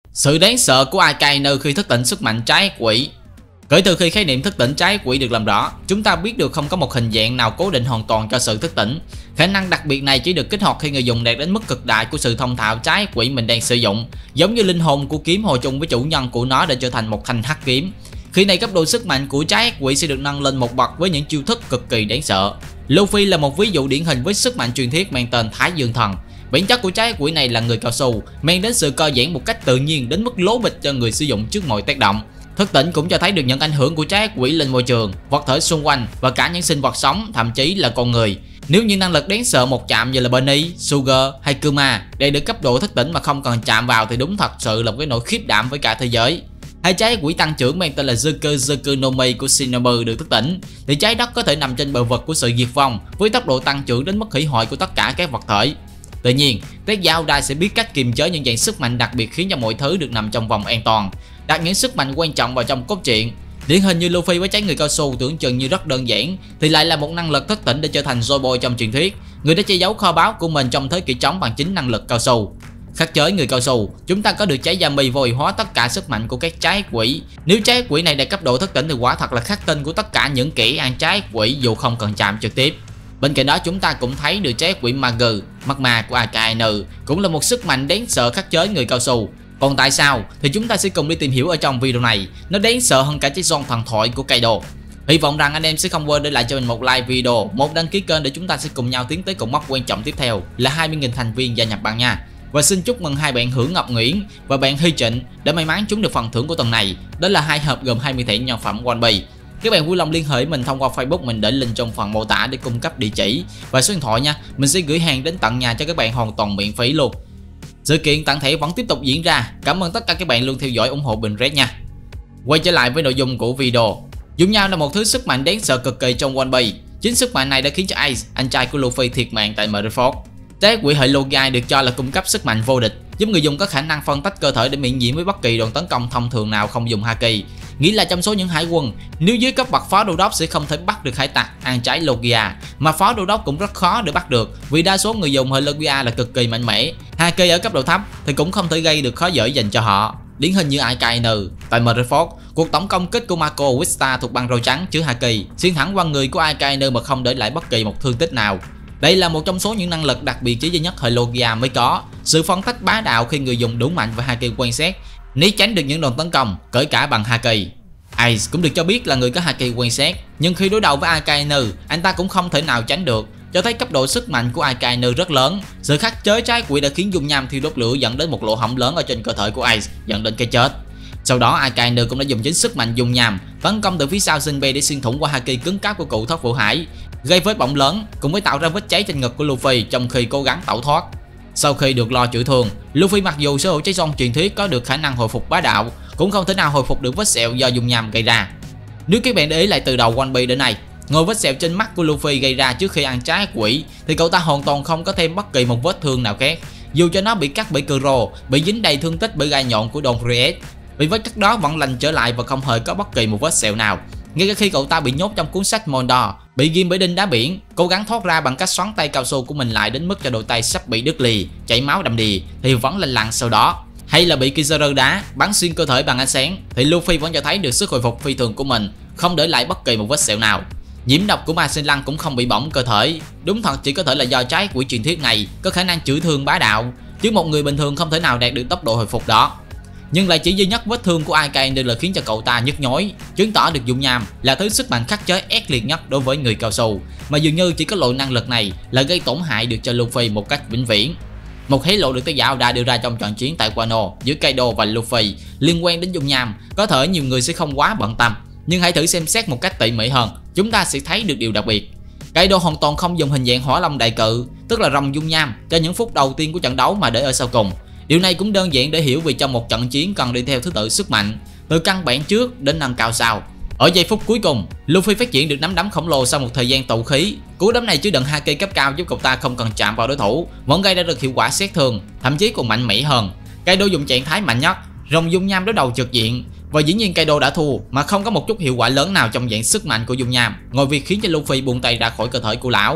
Sự đáng sợ của Akainu khi thức tỉnh sức mạnh trái ác quỷ. Kể từ khi khái niệm thức tỉnh trái ác quỷ được làm rõ, chúng ta biết được không có một hình dạng nào cố định hoàn toàn cho sự thức tỉnh. Khả năng đặc biệt này chỉ được kích hoạt khi người dùng đạt đến mức cực đại của sự thông thạo trái ác quỷ mình đang sử dụng, giống như linh hồn của kiếm hòa chung với chủ nhân của nó để trở thành một thanh hắc kiếm. Khi này cấp độ sức mạnh của trái ác quỷ sẽ được nâng lên một bậc với những chiêu thức cực kỳ đáng sợ. Luffy là một ví dụ điển hình với sức mạnh truyền thuyết mang tên Thái Dương Thần. Bản chất của trái ác quỷ này là người cao su, mang đến sự co giãn một cách tự nhiên đến mức lố bịch cho người sử dụng trước mọi tác động. Thức tỉnh cũng cho thấy được những ảnh hưởng của trái ác quỷ lên môi trường, vật thể xung quanh và cả những sinh vật sống, thậm chí là con người. Nếu như năng lực đáng sợ một chạm như là Benny, Sugar hay Kuma để được cấp độ thức tỉnh mà không cần chạm vào thì đúng thật sự là một cái nỗi khiếp đảm với cả thế giới. Hai trái ác quỷ tăng trưởng mang tên là Zuku no Mi của Shinobu được thức tỉnh, thì trái đất có thể nằm trên bờ vực của sự diệt vong với tốc độ tăng trưởng đến mức hủy hoại của tất cả các vật thể. Tuy nhiên, tác giả Oda sẽ biết cách kiềm chế những dạng sức mạnh đặc biệt khiến cho mọi thứ được nằm trong vòng an toàn, đặt những sức mạnh quan trọng vào trong cốt truyện. Điển hình như Luffy với trái người cao su tưởng chừng như rất đơn giản thì lại là một năng lực thức tỉnh để trở thành Joy Boy trong truyền thuyết, người đã che giấu kho báu của mình trong thế kỷ trống bằng chính năng lực cao su. Khắc chế người cao su, chúng ta có được trái Yami vô hiệu hóa tất cả sức mạnh của các trái ác quỷ. Nếu trái ác quỷ này đạt cấp độ thức tỉnh thì quả thật là khắc tinh của tất cả những kẻ ăn trái ác quỷ dù không cần chạm trực tiếp. Bên cạnh đó chúng ta cũng thấy được trái ác quỷ Magu, mắt ma của Akainu, cũng là một sức mạnh đáng sợ khắc chế người cao su. Còn tại sao thì chúng ta sẽ cùng đi tìm hiểu ở trong video này. Nó đáng sợ hơn cả trái Zon thần thoại của Kaido. Hy vọng rằng anh em sẽ không quên để lại cho mình một like video, một đăng ký kênh để chúng ta sẽ cùng nhau tiến tới cột mốc quan trọng tiếp theo là 20.000 thành viên gia nhập bạn nha. Và xin chúc mừng hai bạn Hưởng Ngọc Nguyễn và bạn Hy Trịnh đã may mắn trúng được phần thưởng của tuần này, đó là 2 hộp gồm 20 thẻ nhân phẩm One Piece. Các bạn vui lòng liên hệ mình thông qua Facebook, mình để link trong phần mô tả để cung cấp địa chỉ và số điện thoại nha. Mình sẽ gửi hàng đến tận nhà cho các bạn hoàn toàn miễn phí luôn. Sự kiện tặng thẻ vẫn tiếp tục diễn ra. Cảm ơn tất cả các bạn luôn theo dõi ủng hộ Bình Red nha. Quay trở lại với nội dung của video. Dung nhau là một thứ sức mạnh đáng sợ cực kỳ trong One Piece. Chính sức mạnh này đã khiến cho Ace, anh trai của Luffy thiệt mạng tại Marineford. Trái quỷ hệ Logai được cho là cung cấp sức mạnh vô địch, giúp người dùng có khả năng phân tách cơ thể để miễn nhiễm với bất kỳ đòn tấn công thông thường nào không dùng Haki. Nghĩa là trong số những hải quân, nếu dưới cấp bậc phó đô đốc sẽ không thể bắt được hải tặc ăn trái Logia, mà phó đô đốc cũng rất khó để bắt được vì đa số người dùng hệ Logia là cực kỳ mạnh mẽ. Haki ở cấp độ thấp thì cũng không thể gây được khó dễ dành cho họ. Điển hình như Akainu tại Marineford, cuộc tổng công kích của Mako Wista thuộc băng râu trắng chứa Haki xuyên thẳng qua người của Akainu mà không để lại bất kỳ một thương tích nào. Đây là một trong số những năng lực đặc biệt chỉ duy nhất hệ Logia mới có, sự phân tách bá đạo khi người dùng đủ mạnh và Haki quan sát, né tránh được những đòn tấn công, kể cả bằng Haki. Ace cũng được cho biết là người có Haki quan sát, nhưng khi đối đầu với Akainu, anh ta cũng không thể nào tránh được, cho thấy cấp độ sức mạnh của Akainu rất lớn. Sự khắc chế trái quỷ đã khiến dung nham thiêu đốt lửa dẫn đến một lỗ hổng lớn ở trên cơ thể của Ace, dẫn đến cái chết. Sau đó Akainu cũng đã dùng chính sức mạnh dung nham tấn công từ phía sau Jinbe để xuyên thủng qua Haki cứng cáp của cụ Thất Vũ Hải, gây vết bỏng lớn cùng với tạo ra vết cháy trên ngực của Luffy trong khi cố gắng tẩu thoát. Sau khi được lo chữa thương, Luffy mặc dù sở hữu trái Zon truyền thuyết có được khả năng hồi phục bá đạo, cũng không thể nào hồi phục được vết sẹo do dung nham gây ra. Nếu các bạn để ý lại từ đầu One Piece đến nay, ngoài vết sẹo trên mắt của Luffy gây ra trước khi ăn trái ác quỷ thì cậu ta hoàn toàn không có thêm bất kỳ một vết thương nào khác, dù cho nó bị cắt bởi Kuro, bị dính đầy thương tích bởi gai nhọn của Don Krieg. Vì vết cắt đó vẫn lành trở lại và không hề có bất kỳ một vết sẹo nào. Ngay cả khi cậu ta bị nhốt trong cuốn sách Mondor, bị ghim bởi đinh đá biển, cố gắng thoát ra bằng cách xoắn tay cao su của mình lại đến mức cho đôi tay sắp bị đứt lìa, chảy máu đầm đìa thì vẫn lành lặn sau đó. Hay là bị Kizaru đá bắn xuyên cơ thể bằng ánh sáng thì Luffy vẫn cho thấy được sức hồi phục phi thường của mình, không để lại bất kỳ một vết sẹo nào. Nhiễm độc của Ma Sinh Lăng cũng không bị bỏng cơ thể, đúng thật chỉ có thể là do trái quỷ truyền thuyết này có khả năng chữa thương bá đạo, chứ một người bình thường không thể nào đạt được tốc độ hồi phục đó. Nhưng lại chỉ duy nhất vết thương của Akainu là khiến cho cậu ta nhức nhối, chứng tỏ được dung nham là thứ sức mạnh khắc chế ác liệt nhất đối với người cao su, mà dường như chỉ có loại năng lực này là gây tổn hại được cho Luffy một cách vĩnh viễn. Một hé lộ được tác giả Oda đưa ra trong trận chiến tại Wano giữa Kaido và Luffy liên quan đến dung nham, có thể nhiều người sẽ không quá bận tâm, nhưng hãy thử xem xét một cách tỉ mỉ hơn, chúng ta sẽ thấy được điều đặc biệt. Kaido hoàn toàn không dùng hình dạng hỏa long đại cự, tức là rồng dung nham, cho những phút đầu tiên của trận đấu mà để ở sau cùng. Điều này cũng đơn giản để hiểu vì trong một trận chiến cần đi theo thứ tự sức mạnh, từ căn bản trước đến nâng cao sau. Ở giây phút cuối cùng, Luffy phát triển được nắm đấm khổng lồ sau một thời gian tụ khí. Cú đấm này chứa đựng Haki cấp cao giúp cậu ta không cần chạm vào đối thủ, vẫn gây ra được hiệu quả sát thương, thậm chí còn mạnh mẽ hơn. Kaido dùng trạng thái mạnh nhất, rồng dung nham đối đầu trực diện, và dĩ nhiên Kaido đã thua mà không có một chút hiệu quả lớn nào trong dạng sức mạnh của dung nham, ngoài việc khiến cho Luffy buông tay ra khỏi cơ thể của lão.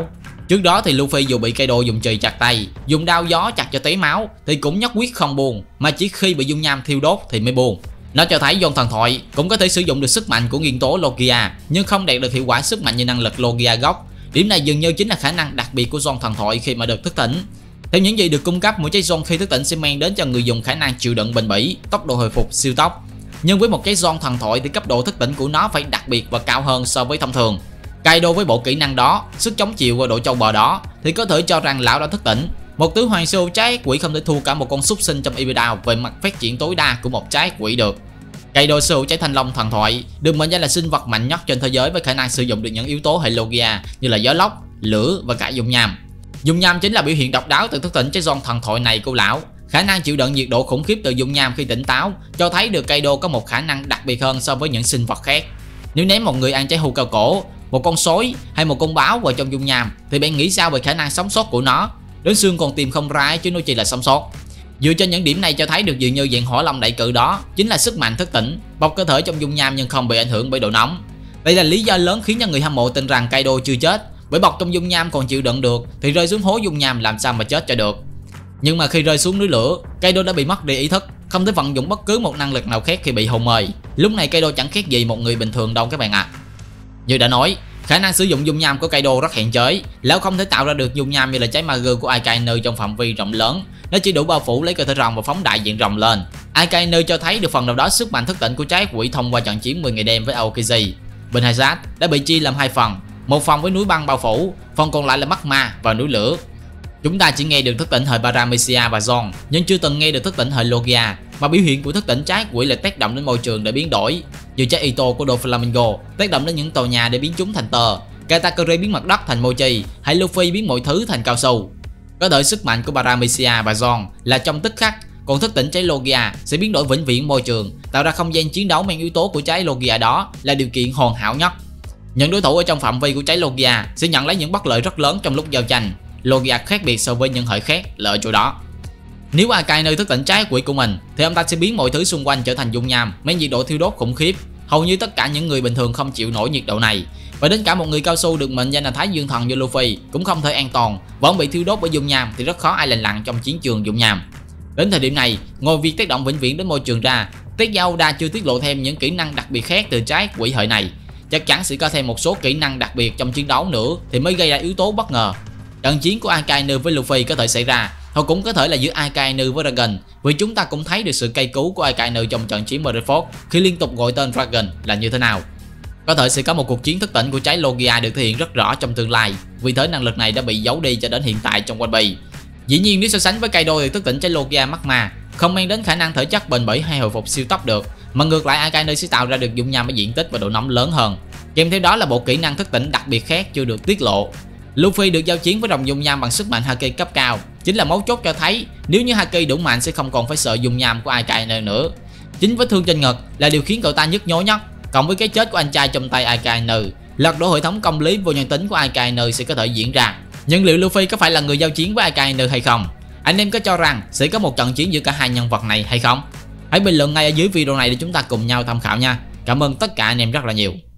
Trước đó thì Luffy dù bị Kaido dùng chì chặt tay, dùng đao gió chặt cho té máu thì cũng nhất quyết không buông, mà chỉ khi bị dung nham thiêu đốt thì mới buông. Nó cho thấy Zoan thần thoại cũng có thể sử dụng được sức mạnh của nguyên tố Logia, nhưng không đạt được hiệu quả sức mạnh như năng lực Logia gốc. Điểm này dường như chính là khả năng đặc biệt của Zoan thần thoại khi mà được thức tỉnh. Theo những gì được cung cấp, mỗi trái Zoan khi thức tỉnh sẽ mang đến cho người dùng khả năng chịu đựng bền bỉ, tốc độ hồi phục siêu tốc. Nhưng với một trái Zoan thần thoại thì cấp độ thức tỉnh của nó phải đặc biệt và cao hơn so với thông thường. Kaido với bộ kỹ năng đó, sức chống chịu và độ trâu bò đó thì có thể cho rằng lão đã thức tỉnh. Một tứ hoàng siêu trái quỷ không thể thua cả một con súc sinh trong Ebida về mặt phát triển tối đa của một trái quỷ được. Kaido sở hữu trái thanh long thần thoại, được mệnh danh là sinh vật mạnh nhất trên thế giới với khả năng sử dụng được những yếu tố hệ Logia như là gió lốc, lửa và cả dung nham. Dung nham chính là biểu hiện độc đáo từ thức tỉnh trái Zoan thần thoại này của lão. Khả năng chịu đựng nhiệt độ khủng khiếp từ dung nham khi tỉnh táo cho thấy được Kaido có một khả năng đặc biệt hơn so với những sinh vật khác. Nếu ném một người ăn trái hưu cao cổ, một con sói hay một con báo vào trong dung nham thì bạn nghĩ sao về khả năng sống sót của nó? Đến xương còn tìm không ra chứ nói chi là sống sót. Dựa trên những điểm này cho thấy được dường như dạng hỏa long đại cự đó chính là sức mạnh thức tỉnh, bọc cơ thể trong dung nham nhưng không bị ảnh hưởng bởi độ nóng. Đây là lý do lớn khiến cho người hâm mộ tin rằng Kaido chưa chết, bởi bọc trong dung nham còn chịu đựng được thì rơi xuống hố dung nham làm sao mà chết cho được. Nhưng mà khi rơi xuống núi lửa, Kaido đã bị mất đi ý thức, không thể vận dụng bất cứ một năng lực nào khác khi bị hôn mê. Lúc này Kaido chẳng khác gì một người bình thường đâu các bạn ạ. Như đã nói, khả năng sử dụng dung nham của Kaido rất hạn chế, lão không thể tạo ra được dung nham như là trái Magu của Akainu trong phạm vi rộng lớn, nó chỉ đủ bao phủ lấy cơ thể rồng và phóng đại diện rồng lên. Akainu cho thấy được phần nào đó sức mạnh thức tỉnh của trái quỷ thông qua trận chiến 10 ngày đêm với Aokiji. Bên Hazard đã bị chia làm hai phần, một phần với núi băng bao phủ, phần còn lại là magma và núi lửa. Chúng ta chỉ nghe được thức tỉnh hệ Paramecia và Zoan, nhưng chưa từng nghe được thức tỉnh hệ Logia, mà biểu hiện của thức tỉnh trái quỷ là tác động đến môi trường để biến đổi. Như trái Ito của Doflamingo tác động đến những tòa nhà để biến chúng thành tờ, Katakuri biến mặt đất thành mochi, hay Luffy biến mọi thứ thành cao su. Có thể sức mạnh của Paramecia và Zoan là trong tức khắc, còn thức tỉnh trái Logia sẽ biến đổi vĩnh viễn môi trường, tạo ra không gian chiến đấu mang yếu tố của trái Logia đó là điều kiện hoàn hảo nhất. Những đối thủ ở trong phạm vi của trái Logia sẽ nhận lấy những bất lợi rất lớn trong lúc giao tranh. Logia khác biệt so với những hệ khác là ở chỗ đó. Nếu Akainu thức tỉnh trái quỷ của mình thì ông ta sẽ biến mọi thứ xung quanh trở thành dung nham, mang nhiệt độ thiêu đốt khủng khiếp. Hầu như tất cả những người bình thường không chịu nổi nhiệt độ này, và đến cả một người cao su được mệnh danh là Thái Dương Thần như Luffy cũng không thể an toàn, vẫn bị thiêu đốt bởi dung nham thì rất khó ai lành lặn trong chiến trường dung nham. Đến thời điểm này, ngoài việc tác động vĩnh viễn đến môi trường ra, Tezuka Oda chưa tiết lộ thêm những kỹ năng đặc biệt khác từ trái quỷ hệ này. Chắc chắn sẽ có thêm một số kỹ năng đặc biệt trong chiến đấu nữa thì mới gây ra yếu tố bất ngờ. Trận chiến của Akainu với Luffy có thể xảy ra, hoặc cũng có thể là giữa Akainu với Dragon, vì chúng ta cũng thấy được sự cay cú của Akainu trong trận chiến Marineford khi liên tục gọi tên Dragon là như thế nào. Có thể sẽ có một cuộc chiến thức tỉnh của trái Logia được thể hiện rất rõ trong tương lai, vì thế năng lực này đã bị giấu đi cho đến hiện tại trong One Piece. Dĩ nhiên nếu so sánh với Kaido thì thức tỉnh trái Logia magma không mang đến khả năng thể chất bền bỉ hay hồi phục siêu tốc được, mà ngược lại Akainu sẽ tạo ra được dung nham ở diện tích và độ nóng lớn hơn. Kèm theo đó là bộ kỹ năng thức tỉnh đặc biệt khác chưa được tiết lộ. Luffy được giao chiến với rồng dung nham bằng sức mạnh Haki cấp cao, chính là mấu chốt cho thấy nếu như Haki đủ mạnh sẽ không còn phải sợ dung nham của Akainu nữa. Chính vết thương trên ngực là điều khiến cậu ta nhức nhối nhất, cộng với cái chết của anh trai trong tay Akainu, lật đổ hệ thống công lý vô nhân tính của Akainu sẽ có thể diễn ra. Nhưng liệu Luffy có phải là người giao chiến với Akainu hay không? Anh em có cho rằng sẽ có một trận chiến giữa cả hai nhân vật này hay không? Hãy bình luận ngay ở dưới video này để chúng ta cùng nhau tham khảo nha. Cảm ơn tất cả anh em rất là nhiều.